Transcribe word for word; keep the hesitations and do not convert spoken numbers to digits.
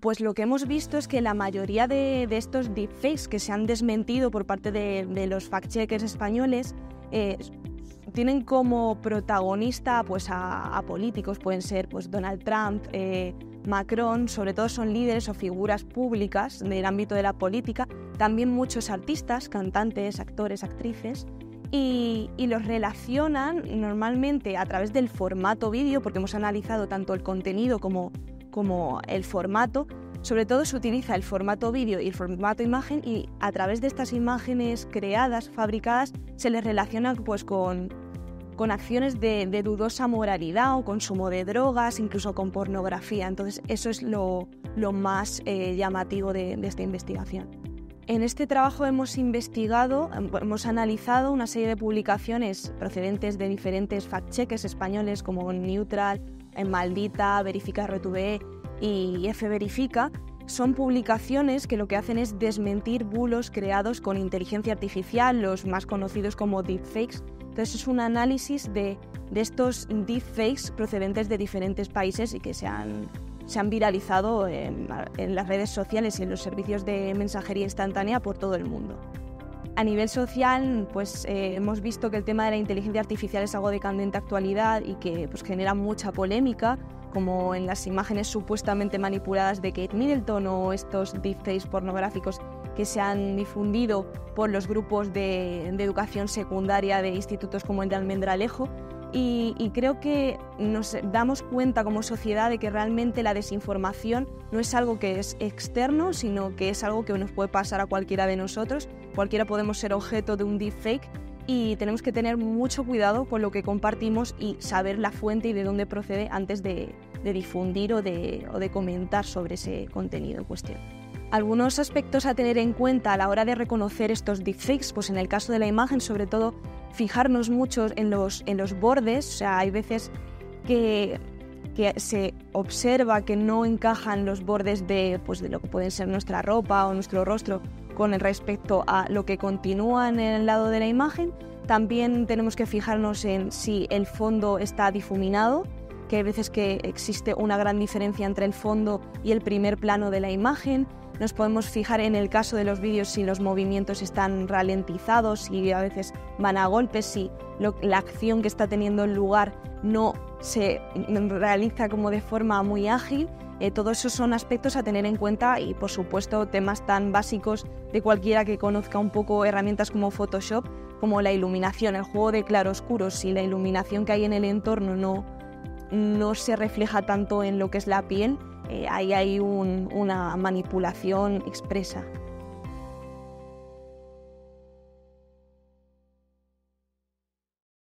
Pues lo que hemos visto es que la mayoría de, de estos deepfakes que se han desmentido por parte de, de los fact-checkers españoles eh, tienen como protagonista pues, a, a políticos, pueden ser pues, Donald Trump, eh, Macron, sobre todo son líderes o figuras públicas del ámbito de la política, también muchos artistas, cantantes, actores, actrices, y, y los relacionan normalmente a través del formato vídeo, porque hemos analizado tanto el contenido como como el formato. Sobre todo se utiliza el formato vídeo y el formato imagen, y a través de estas imágenes creadas, fabricadas, se les relaciona pues, con, con acciones de, de dudosa moralidad o consumo de drogas, incluso con pornografía. Entonces eso es lo, lo más eh, llamativo de, de esta investigación. En este trabajo hemos investigado, hemos analizado una serie de publicaciones procedentes de diferentes fact-checkers españoles como Neutral, en Maldita, Verifica R T V E y F Verifica. Son publicaciones que lo que hacen es desmentir bulos creados con inteligencia artificial, los más conocidos como deepfakes. Entonces es un análisis de, de estos deepfakes procedentes de diferentes países y que se han, se han viralizado en, en las redes sociales y en los servicios de mensajería instantánea por todo el mundo. A nivel social, pues eh, hemos visto que el tema de la inteligencia artificial es algo de candente actualidad y que pues, genera mucha polémica, como en las imágenes supuestamente manipuladas de Kate Middleton o estos deepfakes pornográficos que se han difundido por los grupos de, de educación secundaria de institutos como el de Almendralejo. Y, y creo que nos damos cuenta como sociedad de que realmente la desinformación no es algo que es externo, sino que es algo que nos puede pasar a cualquiera de nosotros. Cualquiera podemos ser objeto de un deepfake y tenemos que tener mucho cuidado con lo que compartimos y saber la fuente y de dónde procede antes de, de difundir o de, o de comentar sobre ese contenido en cuestión. Algunos aspectos a tener en cuenta a la hora de reconocer estos deepfakes, pues en el caso de la imagen, sobre todo, fijarnos mucho en los, en los bordes. O sea, hay veces que, que se observa que no encajan los bordes de, pues, de lo que pueden ser nuestra ropa o nuestro rostro con respecto a lo que continúa en el lado de la imagen. También tenemos que fijarnos en si el fondo está difuminado, que hay veces que existe una gran diferencia entre el fondo y el primer plano de la imagen. Nos podemos fijar en el caso de los vídeos si los movimientos están ralentizados, si a veces van a golpes, si lo, la acción que está teniendo lugar no se realiza como de forma muy ágil. Eh, todos esos son aspectos a tener en cuenta y, por supuesto, temas tan básicos de cualquiera que conozca un poco herramientas como Photoshop, como la iluminación, el juego de claroscuros. Si la iluminación que hay en el entorno no, no se refleja tanto en lo que es la piel, Eh, ahí hay un, una manipulación expresa.